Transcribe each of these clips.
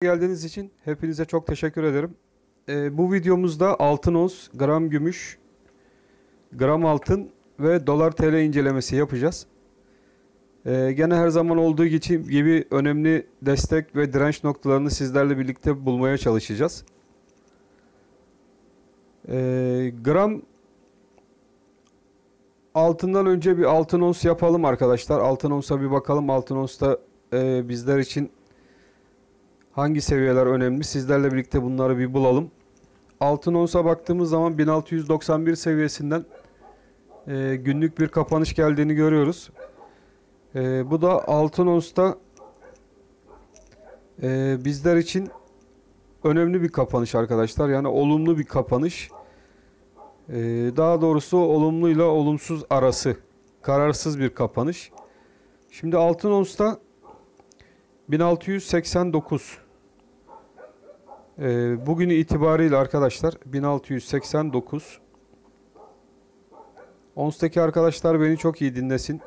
Geldiğiniz için hepinize çok teşekkür ederim. Bu videomuzda altın ons, gram gümüş, gram altın ve dolar TL incelemesi yapacağız. Gene her zaman olduğu gibi önemli destek ve direnç noktalarını sizlerle birlikte bulmaya çalışacağız. Gram altından önce bir altın ons yapalım arkadaşlar. Altın onsa bir bakalım. Altın onsta bizler için hangi seviyeler önemli? Sizlerle birlikte bunları bir bulalım. Altın onsa baktığımız zaman 1691 seviyesinden günlük bir kapanış geldiğini görüyoruz. Bu da altın onsta bizler için önemli bir kapanış arkadaşlar. Yani olumlu bir kapanış. Daha doğrusu olumluyla olumsuz arası. Kararsız bir kapanış. Şimdi altın onsta 1689. Bugün itibariyle arkadaşlar 1689. Onstaki arkadaşlar beni çok iyi dinlesin.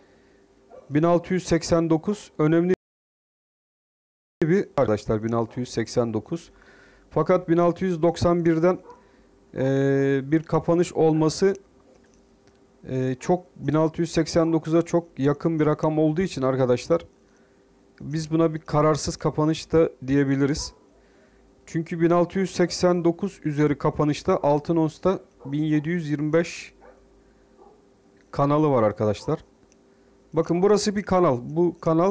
1689 önemli bir arkadaşlar 1689. Fakat 1691'den bir kapanış olması çok 1689'a çok yakın bir rakam olduğu için arkadaşlar biz buna bir kararsız kapanış da diyebiliriz. Çünkü 1689 üzeri kapanışta altın onsta 1725 kanalı var arkadaşlar. Bakın burası bir kanal. Bu kanal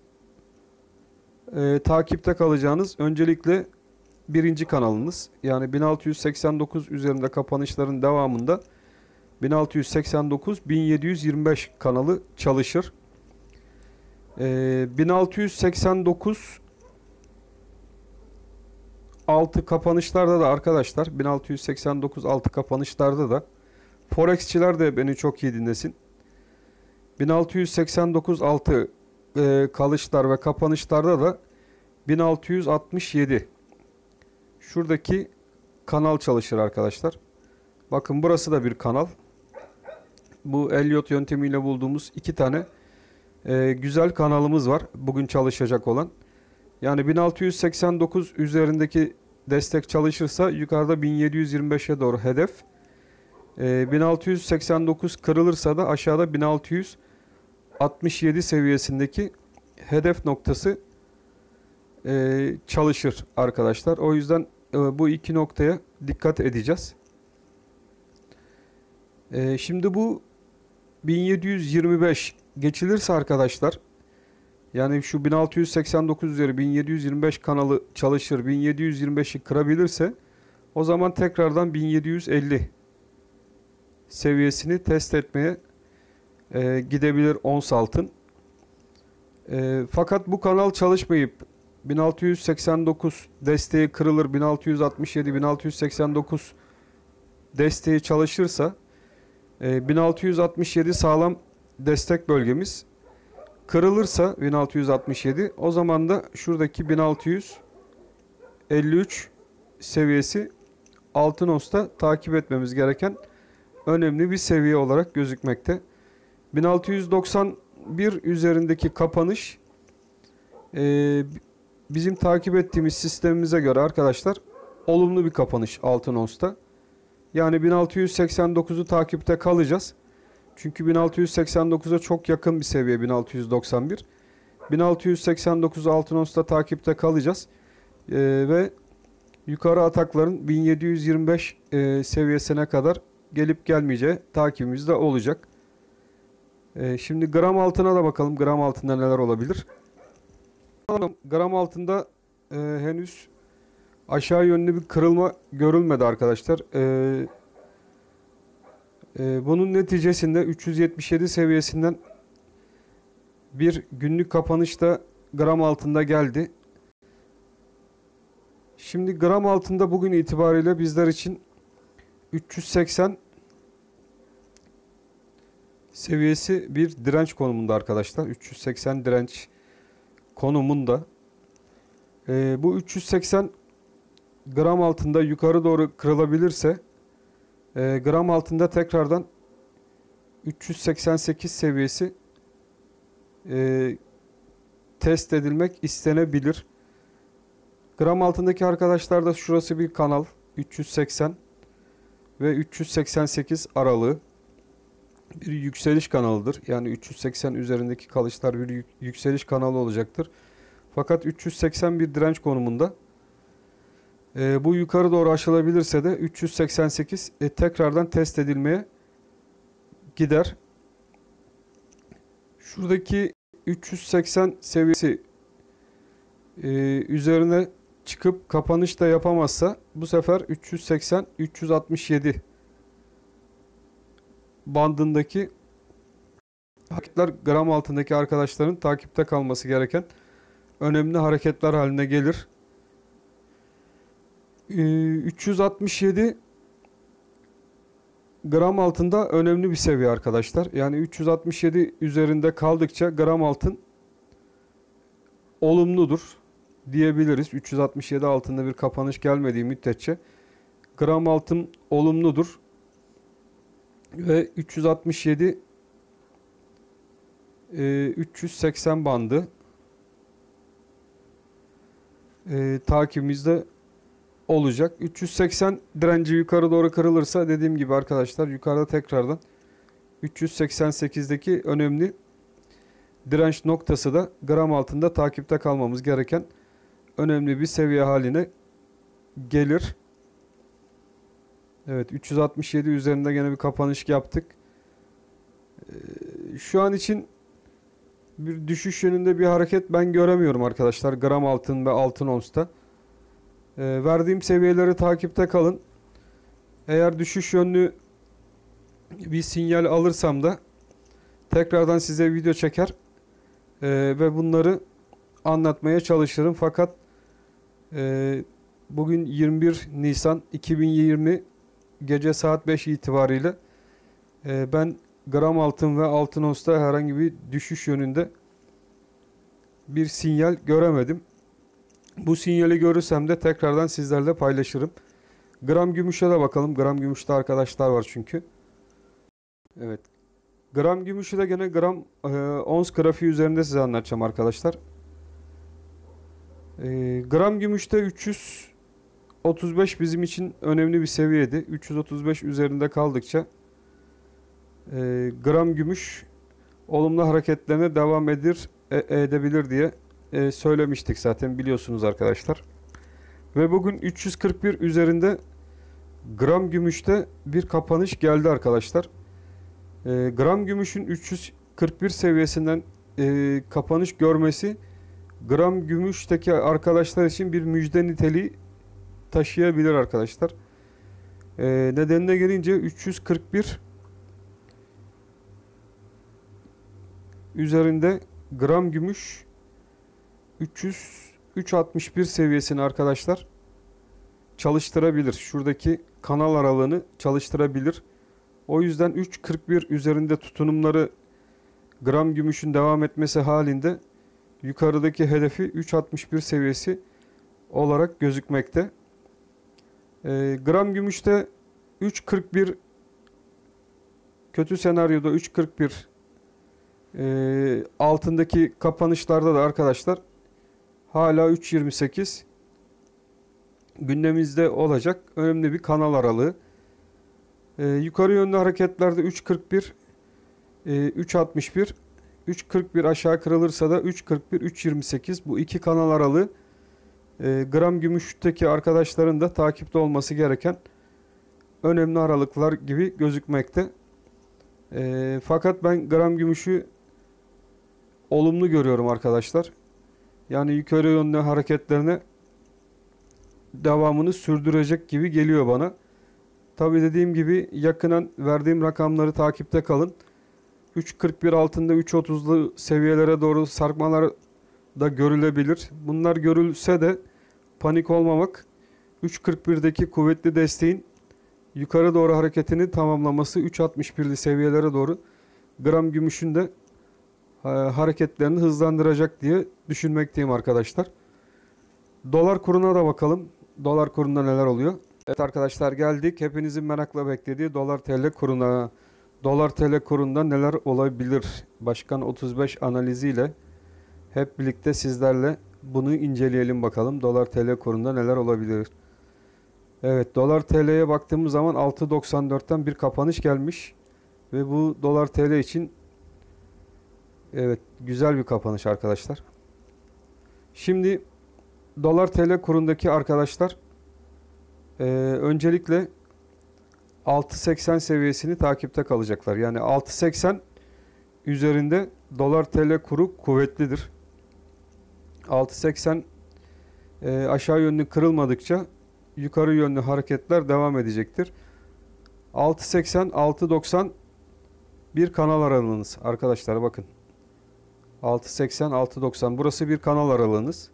takipte kalacağınız öncelikle birinci kanalınız. Yani 1689 üzerinde kapanışların devamında 1689-1725 kanalı çalışır. 1689 altı kapanışlarda da arkadaşlar 1689 altı kapanışlarda da Forexçiler de beni çok iyi dinlesin. 1689 altı kalışlar ve kapanışlarda da 1667 şuradaki kanal çalışır arkadaşlar. Bakın burası da bir kanal. Bu Elliott yöntemiyle bulduğumuz iki tane güzel kanalımız var. Bugün çalışacak olan. Yani 1689 üzerindeki destek çalışırsa yukarıda 1725'e doğru hedef. 1689 kırılırsa da aşağıda 1667 seviyesindeki hedef noktası çalışır arkadaşlar. O yüzden bu iki noktaya dikkat edeceğiz. Şimdi bu 1725 geçilirse arkadaşlar, yani şu 1689 üzeri 1725 kanalı çalışır, 1725'i kırabilirse o zaman tekrardan 1750 seviyesini test etmeye gidebilir ons altın. Fakat bu kanal çalışmayıp 1689 desteği kırılır, 1667 1689 desteği çalışırsa 1667 sağlam destek bölgemiz. Kırılırsa 1667 o zaman da şuradaki 1653 seviyesi altın onsta takip etmemiz gereken önemli bir seviye olarak gözükmekte. 1691 üzerindeki kapanış bizim takip ettiğimiz sistemimize göre arkadaşlar olumlu bir kapanış altın onsta. Yani 1689'u takipte kalacağız. Çünkü 1689'a çok yakın bir seviye 1691. 1689'u altın onsta takipte kalacağız. Ve yukarı atakların 1725 seviyesine kadar gelip gelmeyeceği takibimizde olacak. Şimdi gram altına da bakalım. Gram altında neler olabilir? Gram altında henüz aşağı yönlü bir kırılma görülmedi arkadaşlar. Bunun neticesinde 377 seviyesinden bir günlük kapanışta gram altında geldi. Şimdi gram altında bugün itibariyle bizler için 380 seviyesi bir direnç konumunda arkadaşlar. 380 direnç konumunda. Bu 380 gram altında yukarı doğru kırılabilirse gram altında tekrardan 388 seviyesi test edilmek istenebilir. Gram altındaki arkadaşlar da şurası bir kanal 380 ve 388 aralığı bir yükseliş kanalıdır. Yani 380 üzerindeki kalışlar bir yükseliş kanalı olacaktır. Fakat 380 bir direnç konumunda. Bu yukarı doğru aşılabilirse de 388 tekrardan test edilmeye gider. Şuradaki 380 seviyesi üzerine çıkıp kapanış da yapamazsa bu sefer 380-367 bandındaki hareketler gram altındaki arkadaşların takipte kalması gereken önemli hareketler haline gelir. 367 gram altında önemli bir seviye arkadaşlar. Yani 367 üzerinde kaldıkça gram altın olumludur diyebiliriz. 367 altında bir kapanış gelmediği müddetçe gram altın olumludur. Ve 367 380 bandı takibimizde olacak. 380 direnci yukarı doğru kırılırsa dediğim gibi arkadaşlar yukarıda tekrardan 388'deki önemli direnç noktası da gram altında takipte kalmamız gereken önemli bir seviye haline gelir. Evet, 367 üzerinde gene bir kapanış yaptık. Şu an için bir düşüş yönünde bir hareket ben göremiyorum arkadaşlar. Gram altın ve altın onsta. Verdiğim seviyeleri takipte kalın. Eğer düşüş yönlü bir sinyal alırsam da tekrardan size video çeker ve bunları anlatmaya çalışırım. Fakat bugün 21 Nisan 2020 gece saat 5 itibariyle ben gram altın ve altın onsta herhangi bir düşüş yönünde bir sinyal göremedim. Bu sinyali görürsem de tekrardan sizlerle paylaşırım. Gram gümüşe de bakalım. Gram gümüşte arkadaşlar var çünkü. Evet. Gram gümüşü de gene gram ons grafiği üzerinde size anlatacağım arkadaşlar. Gram gümüşte 335 bizim için önemli bir seviyeydi. 335 üzerinde kaldıkça gram gümüş olumlu hareketlerine devam edebilir diye söylemiştik zaten biliyorsunuz arkadaşlar. Ve bugün 341 üzerinde gram gümüşte bir kapanış geldi arkadaşlar. Gram gümüşün 341 seviyesinden kapanış görmesi gram gümüşteki arkadaşlar için bir müjde niteliği taşıyabilir arkadaşlar. Nedenine gelince 341 üzerinde gram gümüş 361 seviyesini arkadaşlar çalıştırabilir. Şuradaki kanal aralığını çalıştırabilir. O yüzden 3.41 üzerinde tutunumları gram gümüşün devam etmesi halinde yukarıdaki hedefi 3.61 seviyesi olarak gözükmekte. Gram gümüşte 3.41 kötü senaryoda 3.41 altındaki kapanışlarda da arkadaşlar hala 3.28 gündemimizde olacak önemli bir kanal aralığı. Yukarı yönlü hareketlerde 3.41 3.61 3.41 aşağı kırılırsa da 3.41 3.28 bu iki kanal aralığı gram gümüşteki arkadaşların da takipte olması gereken önemli aralıklar gibi gözükmekte. Fakat ben gram gümüşü olumlu görüyorum arkadaşlar. Yani yukarı yönlü hareketlerine devamını sürdürecek gibi geliyor bana. Tabi dediğim gibi yakından verdiğim rakamları takipte kalın. 3.41 altında 3.30'lu seviyelere doğru sarkmalar da görülebilir. Bunlar görülse de panik olmamak, 3.41'deki kuvvetli desteğin yukarı doğru hareketini tamamlaması 3.61'li seviyelere doğru gram gümüşün de hareketlerini hızlandıracak diye düşünmekteyim arkadaşlar. Dolar kuruna da bakalım. Dolar kurunda neler oluyor? Evet arkadaşlar geldik. Hepinizin merakla beklediği dolar TL kuruna. Dolar TL kurunda neler olabilir? Başkan 35 analiziyle hep birlikte sizlerle bunu inceleyelim bakalım. Dolar TL kurunda neler olabilir? Evet, dolar TL'ye baktığımız zaman 6.94'ten bir kapanış gelmiş. Ve bu dolar TL için evet güzel bir kapanış arkadaşlar. Şimdi dolar TL kurundaki arkadaşlar öncelikle 6.80 seviyesini takipte kalacaklar. Yani 6.80 üzerinde dolar TL kuru kuvvetlidir. 6.80 aşağı yönlü kırılmadıkça yukarı yönlü hareketler devam edecektir. 6.80 6.90 bir kanal aralığınız arkadaşlar, bakın. 6.80 6.90 burası bir kanal aralığınız.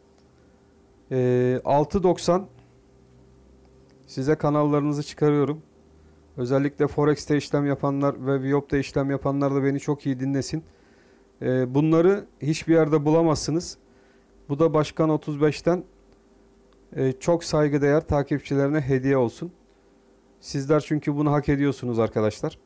6.90 size kanallarınızı çıkarıyorum. Özellikle Forex'te işlem yapanlar ve Viyop'ta işlem yapanlar da beni çok iyi dinlesin. Bunları hiçbir yerde bulamazsınız. Bu da Başkan 35'ten çok saygıdeğer takipçilerine hediye olsun. Sizler çünkü bunu hak ediyorsunuz arkadaşlar.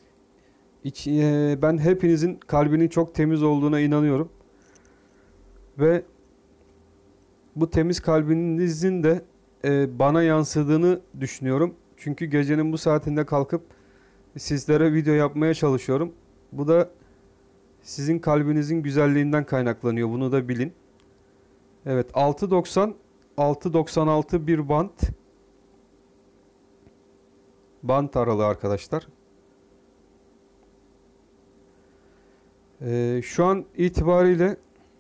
Ben hepinizin kalbinin çok temiz olduğuna inanıyorum. Ve bu temiz kalbinizin de bana yansıdığını düşünüyorum. Çünkü gecenin bu saatinde kalkıp sizlere video yapmaya çalışıyorum. Bu da sizin kalbinizin güzelliğinden kaynaklanıyor. Bunu da bilin. Evet, 6.90 6.96 bir bant aralığı arkadaşlar. Şu an itibariyle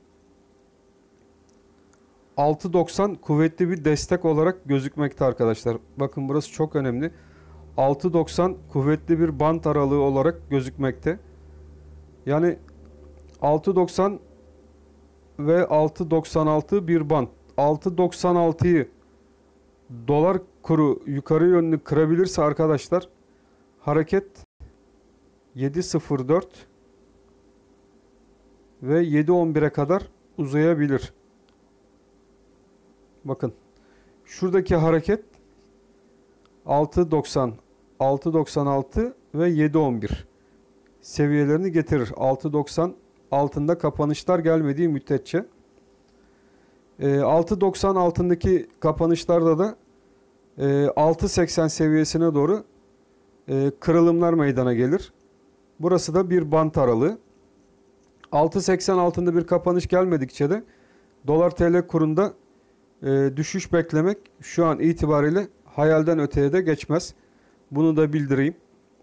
6.90 kuvvetli bir destek olarak gözükmekte arkadaşlar. Bakın burası çok önemli. 6.90 kuvvetli bir bant aralığı olarak gözükmekte. Yani 6.90 ve 6.96 bir bant. 6.96'yı dolar kuru yukarı yönlü kırabilirse arkadaşlar hareket 7.04 ve 7.11'e kadar uzayabilir. Bakın şuradaki hareket 6.90, 6.96 ve 7.11 seviyelerini getirir. 6.90 altında kapanışlar gelmediği müddetçe. 6.90 altındaki kapanışlarda da 6.80 seviyesine doğru kırılımlar meydana gelir. Burası da bir bant aralığı. 6.80 altında bir kapanış gelmedikçe de dolar TL kurunda düşüş beklemek şu an itibariyle hayalden öteye de geçmez. Bunu da bildireyim.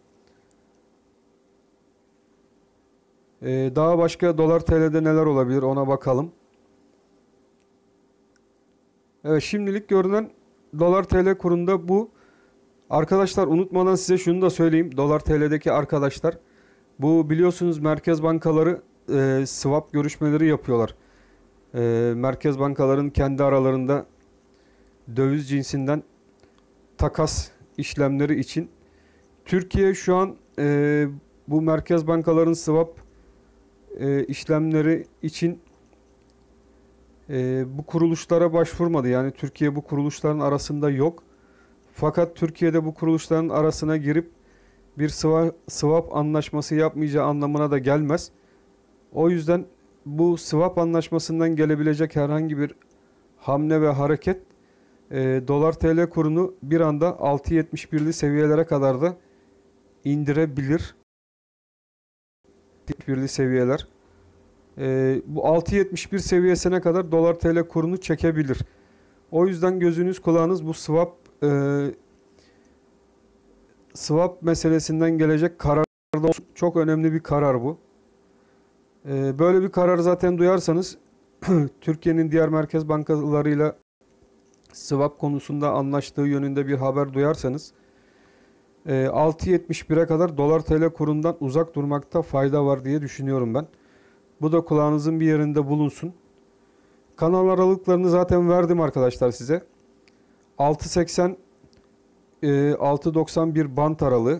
Daha başka dolar TL'de neler olabilir ona bakalım. Evet, şimdilik görünen dolar TL kurunda bu. Arkadaşlar unutmadan size şunu da söyleyeyim. Dolar TL'deki arkadaşlar, bu biliyorsunuz merkez bankaları swap görüşmeleri yapıyorlar. Merkez bankaların kendi aralarında döviz cinsinden takas işlemleri için. Türkiye şu an bu merkez bankaların swap işlemleri için bu kuruluşlara başvurmadı. Yani Türkiye bu kuruluşların arasında yok. Fakat Türkiye'de bu kuruluşların arasına girip bir swap anlaşması yapmayacağı anlamına da gelmez. O yüzden bu swap anlaşmasından gelebilecek herhangi bir hamle ve hareket dolar TL kurunu bir anda 6.71'li seviyelere kadar da indirebilir. 6.71'li seviyeler. Bu 6.71 seviyesine kadar dolar TL kurunu çekebilir. O yüzden gözünüz kulağınız bu swap meselesinden gelecek kararda çok önemli bir karar bu. Böyle bir karar zaten duyarsanız Türkiye'nin diğer merkez bankalarıyla swap konusunda anlaştığı yönünde bir haber duyarsanız 6.71'e kadar dolar TL kurundan uzak durmakta fayda var diye düşünüyorum ben. Bu da kulağınızın bir yerinde bulunsun. Kanal aralıklarını zaten verdim arkadaşlar size. 6.80 6.91 bant aralığı.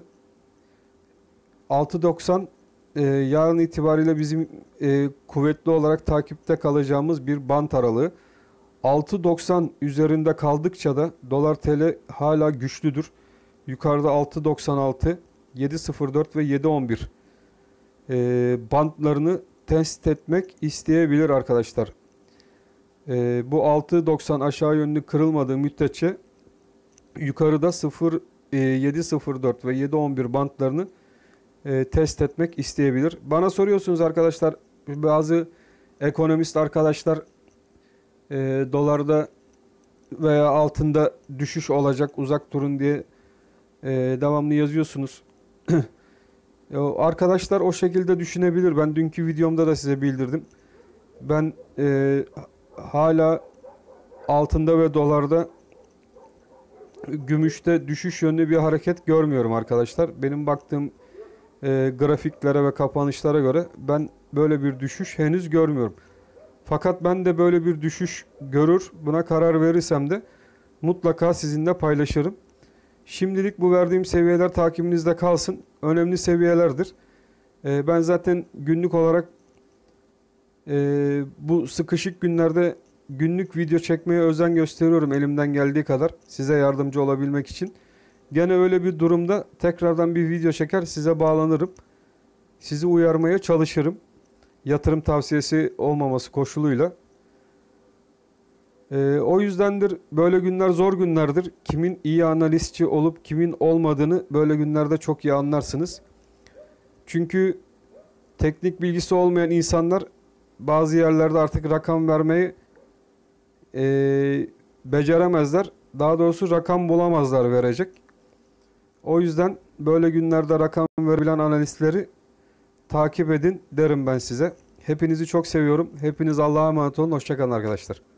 6.90 yarın itibariyle bizim kuvvetli olarak takipte kalacağımız bir bant aralığı. 6.90 üzerinde kaldıkça da dolar TL hala güçlüdür. Yukarıda 6.96, 7.04 ve 7.11 bantlarını test etmek isteyebilir arkadaşlar. Bu 6.90 aşağı yönlü kırılmadığı müddetçe yukarıda 7.04 ve 7.11 bantlarını test etmek isteyebilir. Bana soruyorsunuz arkadaşlar, bazı ekonomist arkadaşlar dolarda veya altında düşüş olacak, uzak durun diye devamlı yazıyorsunuz. Arkadaşlar o şekilde düşünebilir. Ben dünkü videomda da size bildirdim. Ben hala altında ve dolarda, gümüşte düşüş yönlü bir hareket görmüyorum arkadaşlar. Benim baktığım grafiklere ve kapanışlara göre ben böyle bir düşüş henüz görmüyorum. Fakat ben de böyle bir düşüş görür, buna karar verirsem de mutlaka sizinle paylaşırım. Şimdilik bu verdiğim seviyeler takibinizde kalsın. Önemli seviyelerdir. Ben zaten günlük olarak bu sıkışık günlerde günlük video çekmeye özen gösteriyorum elimden geldiği kadar, size yardımcı olabilmek için. Gene öyle bir durumda tekrardan bir video çeker, size bağlanırım. Sizi uyarmaya çalışırım. Yatırım tavsiyesi olmaması koşuluyla. O yüzdendir böyle günler zor günlerdir. Kimin iyi analistçi olup kimin olmadığını böyle günlerde çok iyi anlarsınız. Çünkü teknik bilgisi olmayan insanlar bazı yerlerde artık rakam vermeyi beceremezler. Daha doğrusu rakam bulamazlar verecek. O yüzden böyle günlerde rakam verebilen analistleri takip edin derim ben size. Hepinizi çok seviyorum. Hepiniz Allah'a emanet olun. Hoşça kalın arkadaşlar.